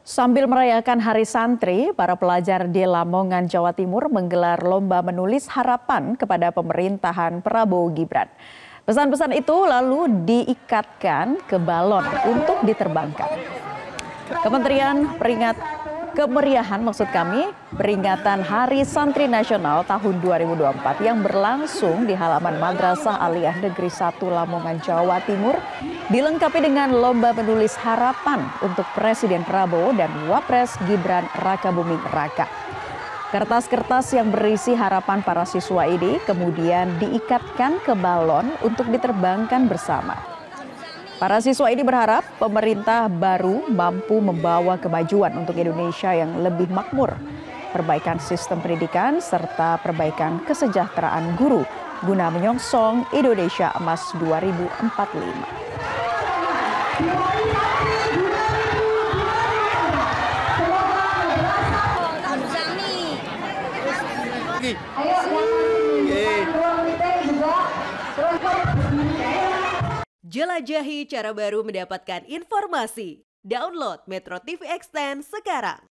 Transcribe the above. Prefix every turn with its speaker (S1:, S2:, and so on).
S1: Sambil merayakan Hari Santri, para pelajar di Lamongan, Jawa Timur menggelar lomba menulis harapan kepada pemerintahan Prabowo Gibran. Pesan-pesan itu lalu diikatkan ke balon untuk diterbangkan. Peringatan Hari Santri Nasional tahun 2024 yang berlangsung di halaman Madrasah Aliyah Negeri 1 Lamongan, Jawa Timur dilengkapi dengan lomba menulis harapan untuk Presiden Prabowo dan Wapres Gibran Rakabuming Raka. Kertas-kertas yang berisi harapan para siswa ini kemudian diikatkan ke balon untuk diterbangkan bersama. Para siswa ini berharap pemerintah baru mampu membawa kemajuan untuk Indonesia yang lebih makmur, perbaikan sistem pendidikan, serta perbaikan kesejahteraan guru guna menyongsong Indonesia Emas 2045.
S2: Jelajahi cara baru mendapatkan informasi. Download Metro TV Extend sekarang.